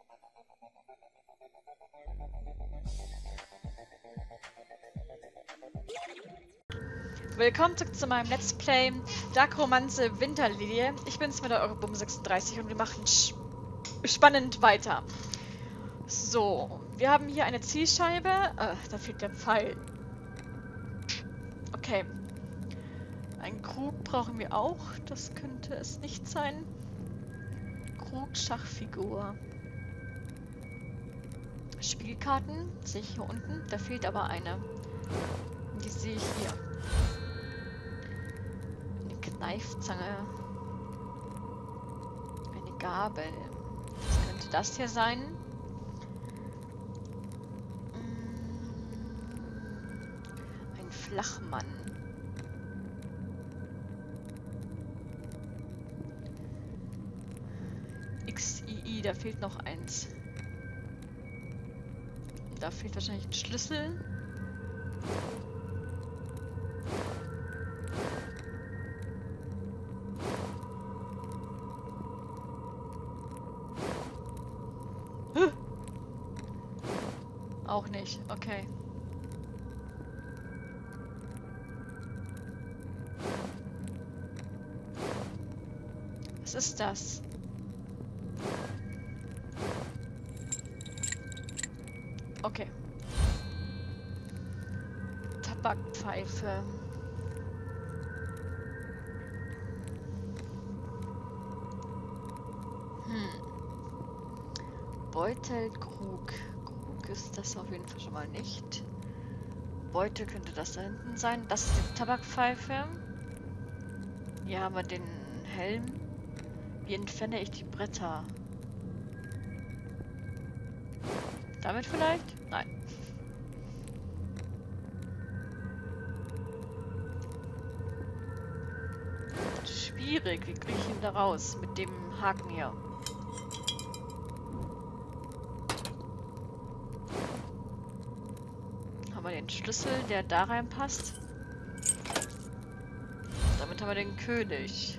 Willkommen zurück zu meinem Let's Play Dark Romanze Winterlilie. Ich bin's mit der Eurobum36 und wir machen spannend weiter. So, wir haben hier eine Zielscheibe. Da fehlt der Pfeil. Okay. Einen Krug brauchen wir auch. Das könnte es nicht sein. Krug, Schachfigur. Spielkarten sehe ich hier unten. Da fehlt aber eine. Die sehe ich hier. Kneifzange. Eine Gabel. Was könnte das hier sein? Ein Flachmann. XII, da fehlt noch eins. Da fehlt wahrscheinlich ein Schlüssel. Auch nicht, okay. Was ist das? Okay. Tabakpfeife. Beutel, Krug. Ist das auf jeden Fall schon mal nicht. Beutel könnte das da hinten sein. Das ist die Tabakpfeife. Hier haben wir den Helm. Wie entferne ich die Bretter? Damit vielleicht? Nein. Schwierig. Wie kriege ich ihn da raus? Mit dem Haken hier. Haben wir den Schlüssel, der da reinpasst. Damit haben wir den König.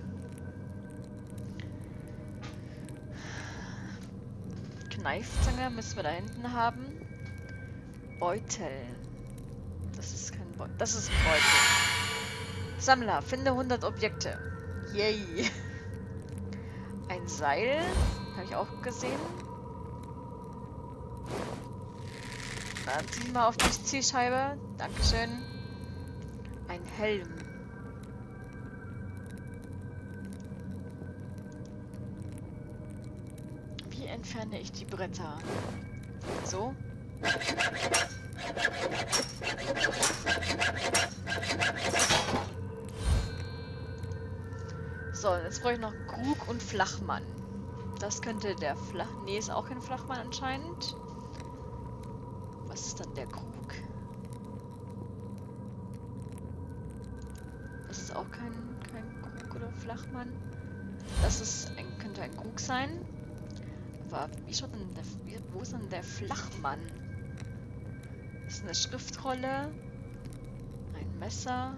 Kneifzange müssen wir da hinten haben. Beutel. Das ist kein Beutel. Das ist ein Beutel. Sammler, finde 100 Objekte. Yay. Ein Seil. Habe ich auch gesehen. Dann zieh ich mal auf die Zielscheibe. Dankeschön. Ein Helm. Wie entferne ich die Bretter? So. So, jetzt brauche ich noch Krug und Flachmann. Das könnte der Nee, ist auch kein Flachmann anscheinend. Was ist dann der Krug? Das ist auch kein Krug oder Flachmann. Das ist könnte ein Krug sein. Aber wie schaut denn wo ist denn der Flachmann? Das ist eine Schriftrolle. Ein Messer.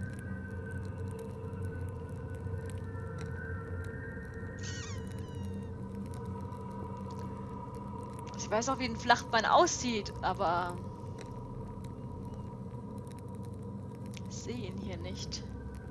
Ich weiß auch, wie ein Flachmann aussieht, aber ich sehe ihn hier nicht.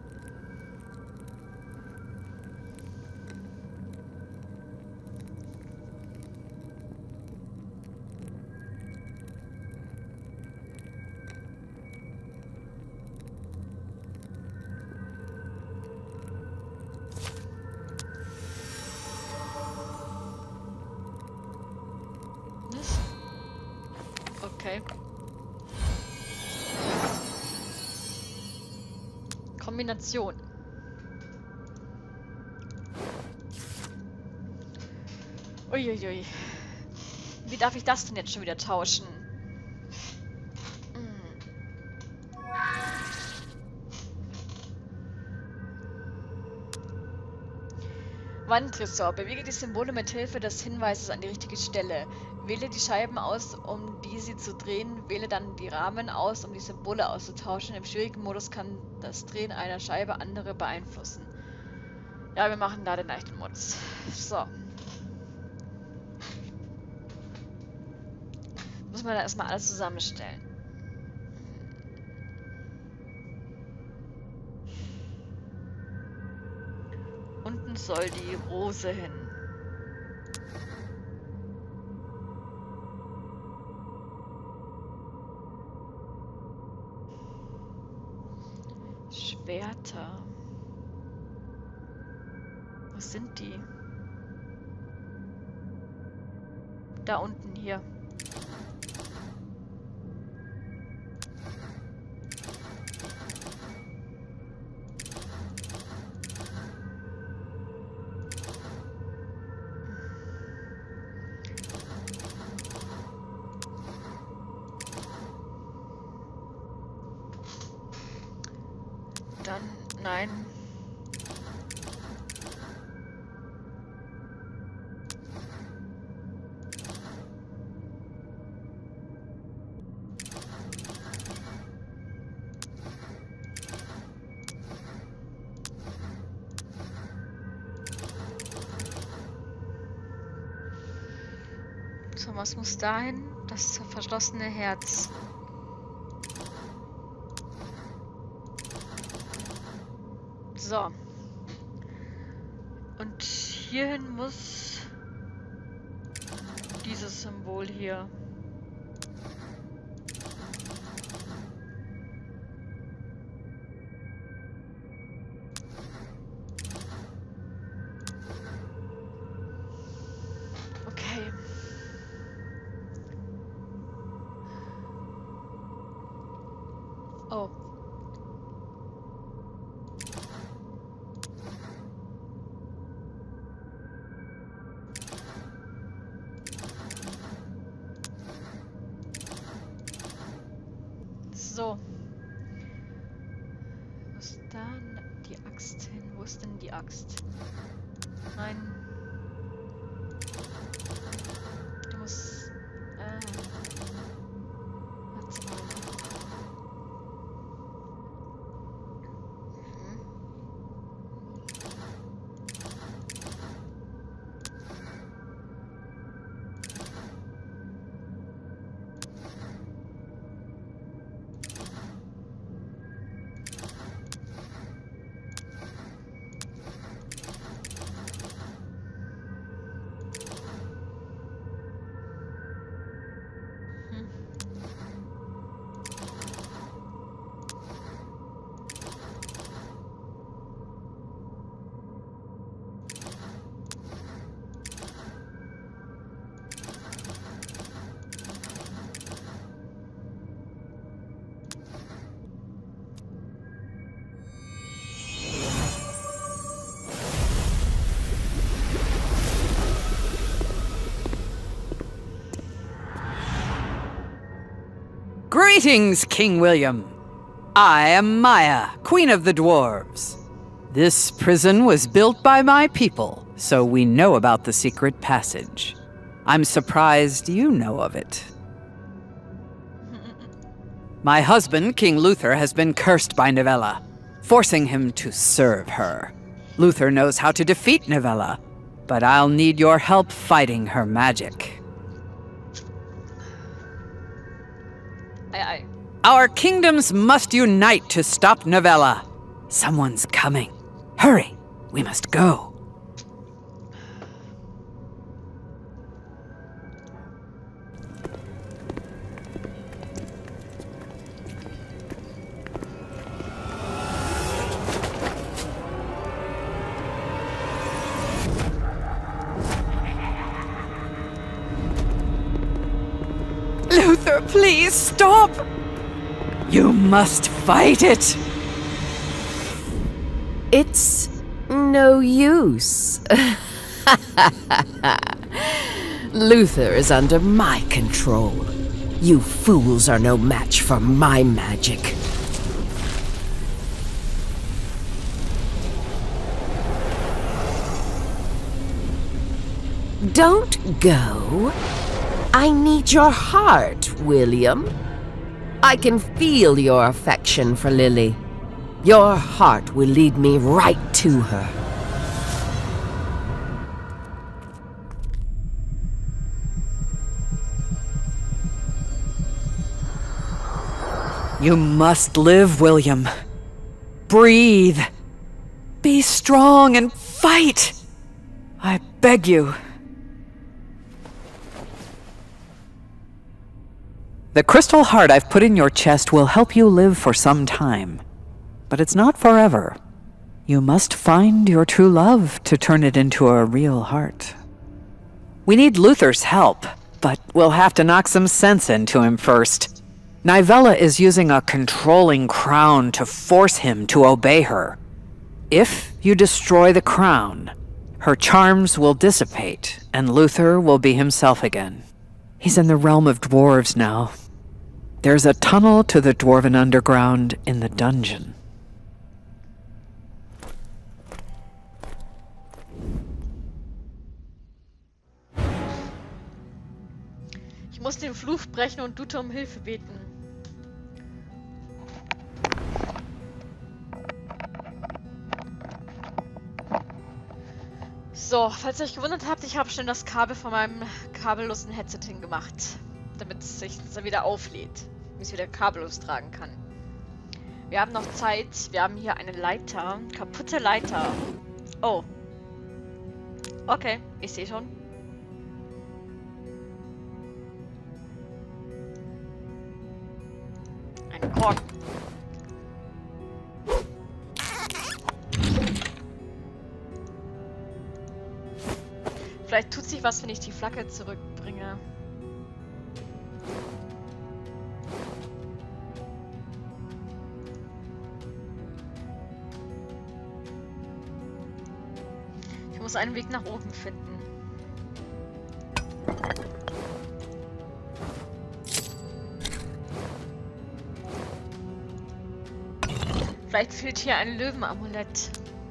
Okay. Kombination. Uiuiui. Wie darf ich das denn jetzt schon wieder tauschen? Wandtresor. Bewege die Symbole mit Hilfe des Hinweises an die richtige Stelle. Wähle die Scheiben aus, um sie zu drehen. Wähle dann die Rahmen aus, um die Symbole auszutauschen. Im schwierigen Modus kann das Drehen einer Scheibe andere beeinflussen. Ja, wir machen da den leichten Modus. So. müssen wir da erstmal alles zusammenstellen. Unten soll die Rose hin. Schwerter. Was sind die? Da unten, hier. Dann, nein. So, was muss dahin? Das verschlossene Herz. So. Und hierhin muss dieses Symbol hier. Okay. Oh. So. Wo ist da die Axt hin? Wo ist denn die Axt? Nein. Du musst... warte mal. Greetings, King William. I am Maya, Queen of the Dwarves. This prison was built by my people, so we know about the secret passage. I'm surprised you know of it. My husband, King Luther, has been cursed by Nivella, forcing him to serve her. Luther knows how to defeat Nivella, but I'll need your help fighting her magic. Aye. Our kingdoms must unite to stop Nivella. Someone's coming. Hurry, we must go. Luther, please stop! You must fight it! It's no use. Luther is under my control. You fools are no match for my magic. Don't go. I need your heart, William. I can feel your affection for Lily. Your heart will lead me right to her. You must live, William. Breathe. Be strong and fight. I beg you. The crystal heart I've put in your chest will help you live for some time. But it's not forever. You must find your true love to turn it into a real heart. We need Luther's help, but we'll have to knock some sense into him first. Nivella is using a controlling crown to force him to obey her. If you destroy the crown, her charms will dissipate, and Luther will be himself again. He's in the realm of dwarves now. There's a tunnel to the Dwarven Underground in the dungeon. Ich muss den Fluch brechen und Luther um Hilfe beten. So, falls ihr euch gewundert habt, ich habe schon das Kabel von meinem kabellosen Headset hingemacht, damit es sich dann wieder auflädt, wie ich es wieder kabellos tragen kann. Wir haben noch Zeit, wir haben hier eine Leiter, kaputte Leiter. Oh. Okay, ich sehe schon. Ein Korken. Vielleicht tut sich was, wenn ich die Flagge zurückbringe. Ich muss einen Weg nach oben finden. Vielleicht fehlt hier ein Löwenamulett.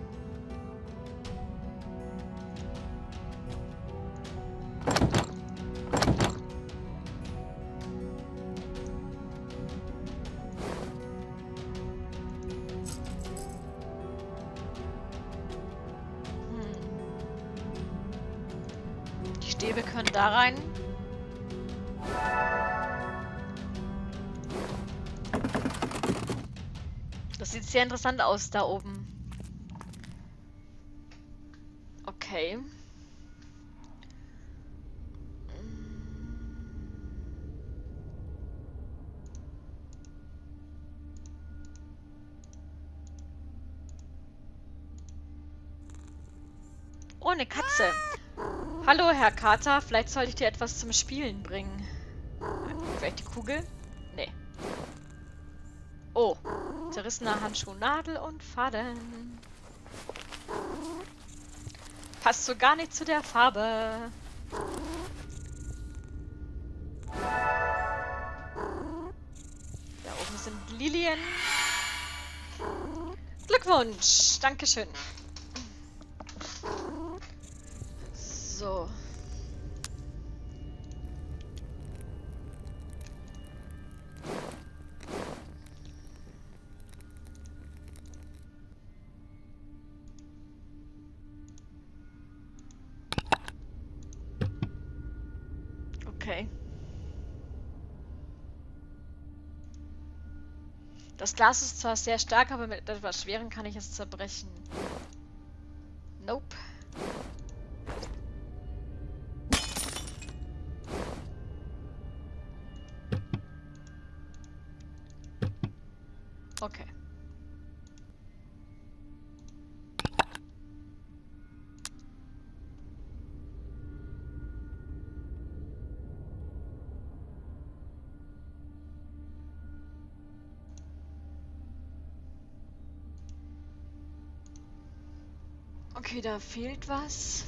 Die Stäbe können da rein. Das sieht sehr interessant aus da oben. Okay. Oh, eine Katze. Hallo, Herr Kater. Vielleicht sollte ich dir etwas zum Spielen bringen. Vielleicht die Kugel? Nee. Oh. Zerrissener Handschuh, Nadel und Faden. Passt so gar nicht zu der Farbe. Da oben sind Lilien. Glückwunsch. Dankeschön. So. Okay. Das Glas ist zwar sehr stark, aber mit etwas Schwerem kann ich es zerbrechen. Nope. Okay. Okay, da fehlt was.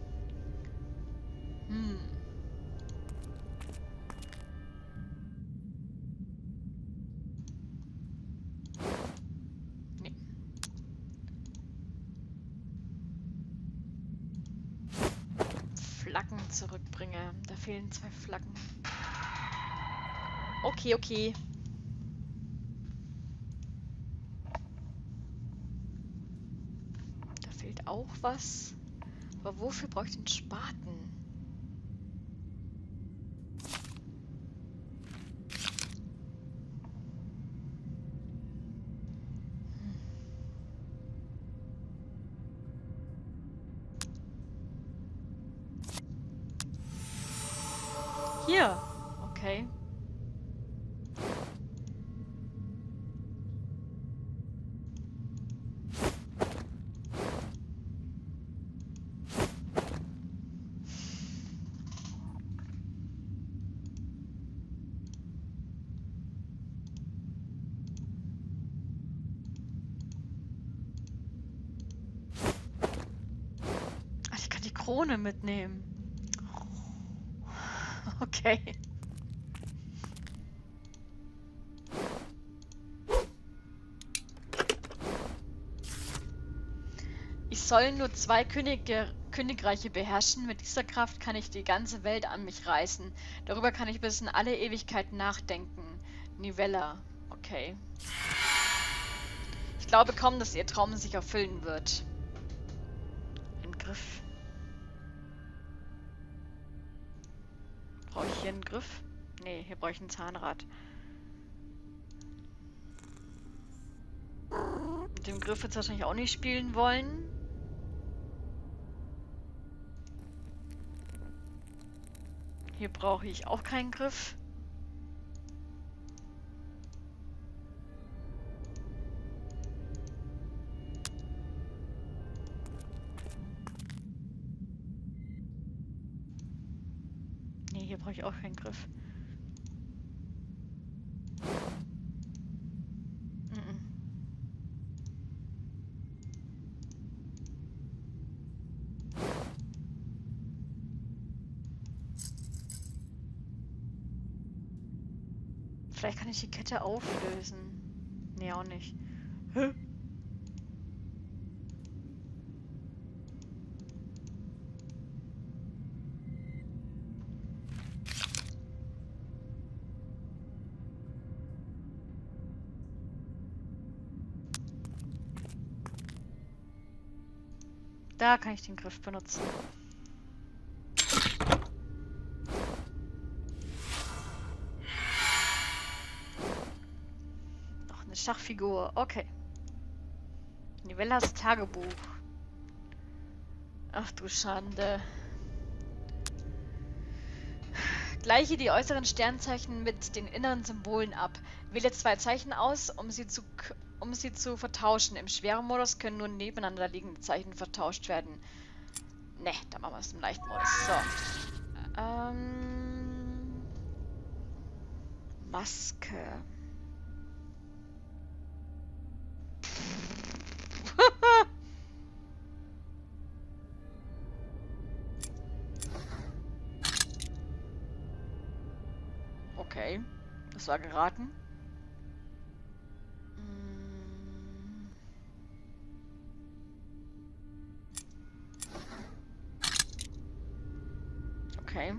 Nee. Flaggen zurückbringe. Da fehlen 2 Flaggen. Okay, okay. Auch was. Aber wofür brauche ich den Spaten? Hier. Okay. Ach, ich kann die Krone mitnehmen. Okay. Ich soll nur 2 Königreiche beherrschen. Mit dieser Kraft kann ich die ganze Welt an mich reißen. Darüber kann ich bis in alle Ewigkeit nachdenken. Nivella. Okay. Ich glaube kaum, dass ihr Traum sich erfüllen wird. Ein Griff. Brauche ich hier einen Griff? Nee, hier brauche ich ein Zahnrad. Mit dem Griff wird es wahrscheinlich auch nicht spielen wollen. Hier brauche ich auch keinen Griff. Nee, hier brauche ich auch keinen Griff. Vielleicht kann ich die Kette auflösen. Nee, auch nicht. Hä? Da kann ich den Griff benutzen. Noch eine Schachfigur. Okay. Nivellas Tagebuch. Ach du Schande. Gleiche die äußeren Sternzeichen mit den inneren Symbolen ab. Wähle 2 Zeichen aus, um sie zu vertauschen. Im schweren Modus können nur nebeneinander liegende Zeichen vertauscht werden. Ne, dann machen wir es im leichten Modus. So. Maske. Okay, das war geraten. Okay.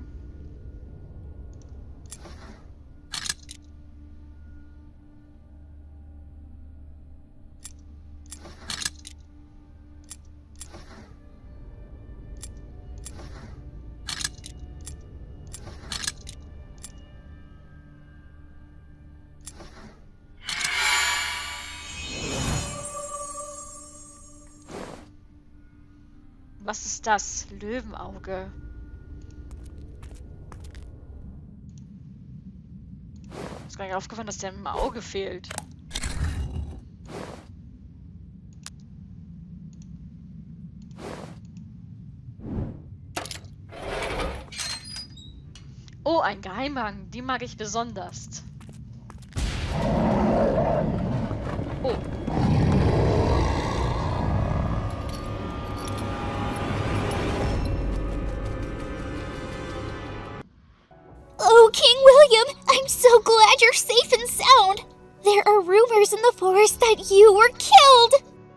Was ist das? Löwenauge. Ist gar nicht aufgefallen, dass der im Auge fehlt. Oh, ein Geheimgang. Die mag ich besonders. Oh. Oh, King William, I'm so glad you're safe and sound. There are rumors in the forest that you were killed.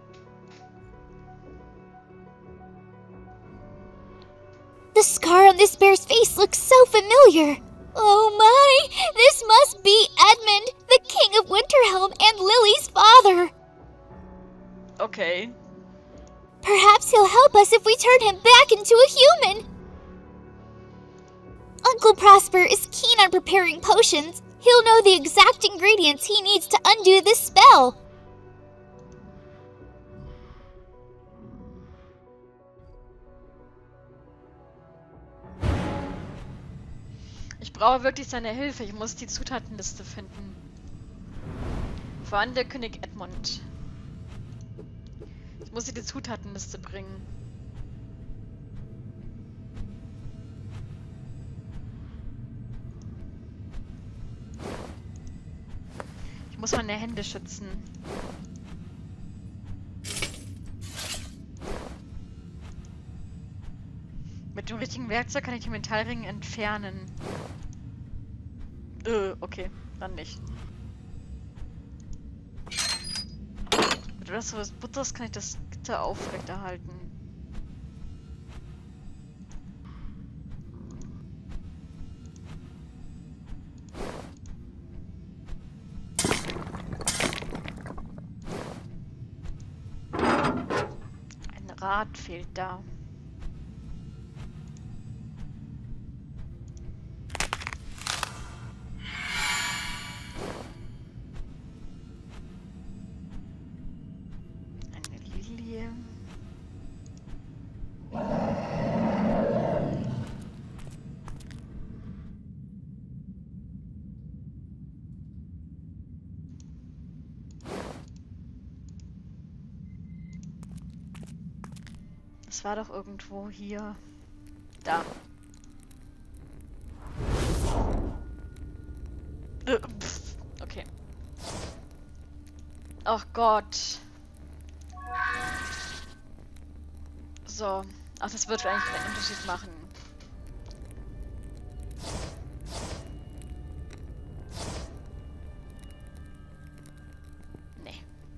The scar on this bear's face looks so familiar. Oh my, this must be Edmund, the King of Winterhelm and Lily's father. Okay. Perhaps he'll help us if we turn him back into a human. Uncle Prosper is keen on preparing potions. He'll know the exact ingredients he needs to undo this spell. Ich brauche wirklich seine Hilfe. Ich muss die Zutatenliste finden. Voran der König Edmund. Ich muss dir die Zutatenliste bringen. Ich muss meine Hände schützen. Mit dem richtigen Werkzeug kann ich den Metallring entfernen. Okay, dann nicht. Mit etwas des Butters kann ich das Gitter aufrechterhalten. Ein Rad fehlt da. Das war doch irgendwo hier. Da. Okay. Ach Gott. So. Ach, das wird eigentlich keinen Unterschied machen. Nee.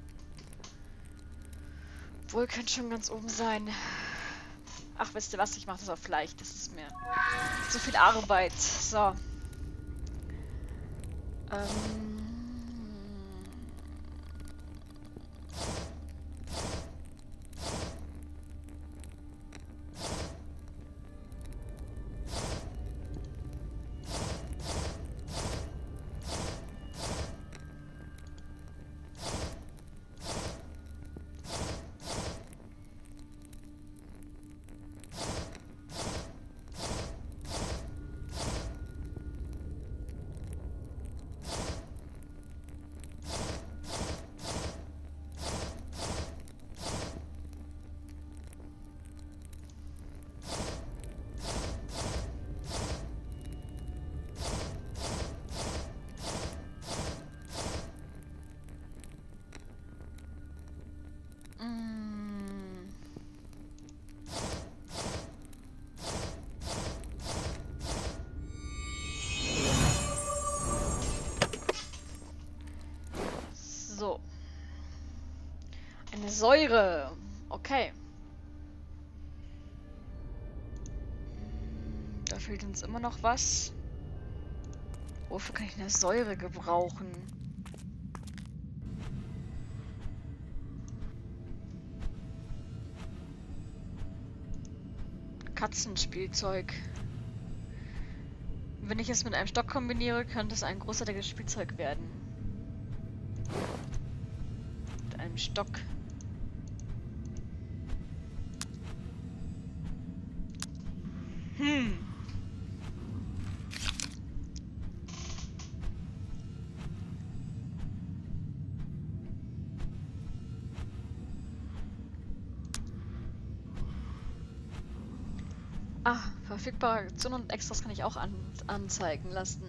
Wohl könnte schon ganz oben sein. Ach, wisst ihr was? Ich mache das auf leicht. Das ist mir zu viel Arbeit. So. So. Eine Säure. Okay. Da fehlt uns immer noch was. Wofür kann ich eine Säure gebrauchen? Katzenspielzeug. Wenn ich es mit einem Stock kombiniere, könnte es ein großartiges Spielzeug werden. Mit einem Stock. Ah, verfügbare Aktionen und Extras kann ich auch anzeigen lassen.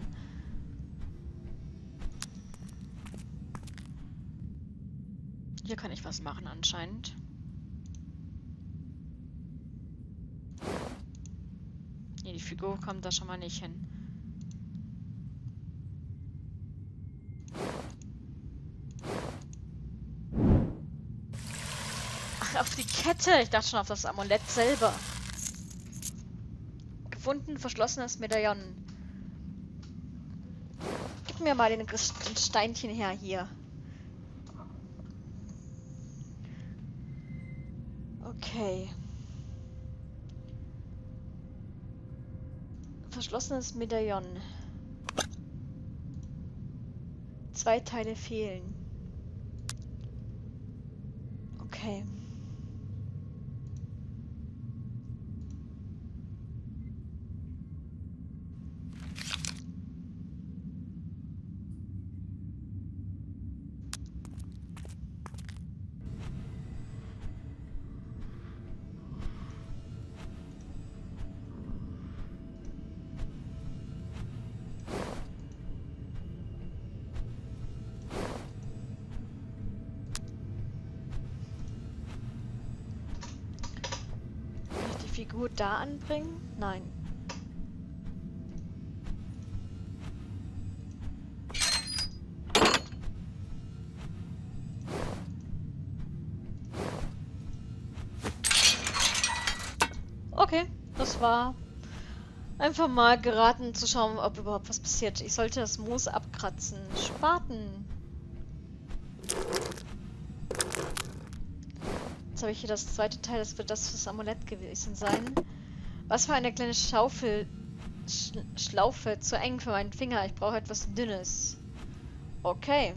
Hier kann ich was machen anscheinend. Nee, die Figur kommt da schon mal nicht hin. Ach, auf die Kette! Ich dachte schon auf das Amulett selber. Gefunden, verschlossenes Medaillon. Gib mir mal den Steinchen her hier. Okay. Verschlossenes Medaillon. 2 Teile fehlen. Okay. da anbringen? Nein. Okay, das war einfach mal geraten zu schauen, ob überhaupt was passiert. Ich sollte das Moos abkratzen. Spaten. Jetzt habe ich hier das zweite Teil, das wird das Amulett gewesen sein. Was für eine kleine Schlaufe zu eng für meinen Finger. Ich brauche etwas Dünnes. Okay.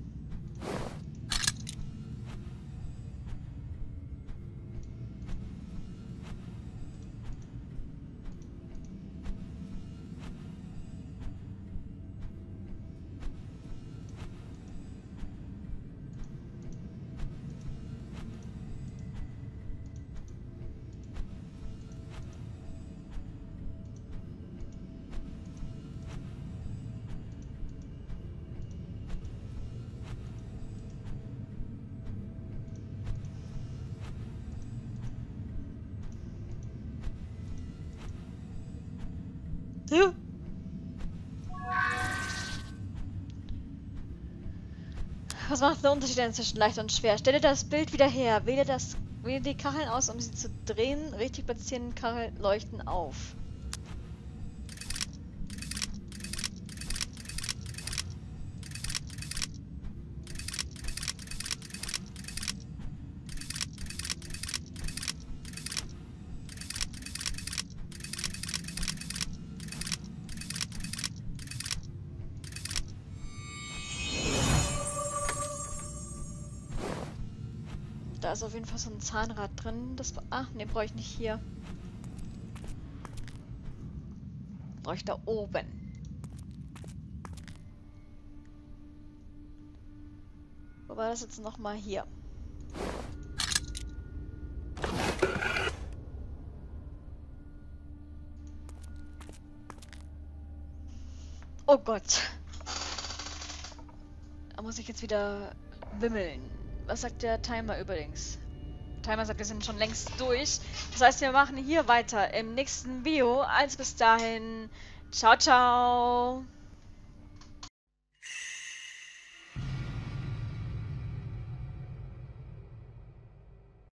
Ja. Was macht der Unterschied zwischen leicht und schwer? Stelle das Bild wieder her. Wähle die Kacheln aus, um sie zu drehen. Richtig platzierende Kacheln leuchten auf. Da ist auf jeden Fall so ein Zahnrad drin. Ach, ne, brauche ich nicht hier. Brauche ich da oben. Wo war das jetzt nochmal hier? Oh Gott. Da muss ich jetzt wieder wimmeln. Was sagt der Timer übrigens? Der Timer sagt, wir sind schon längst durch. Das heißt, wir machen hier weiter im nächsten Video. Also bis dahin. Ciao, ciao.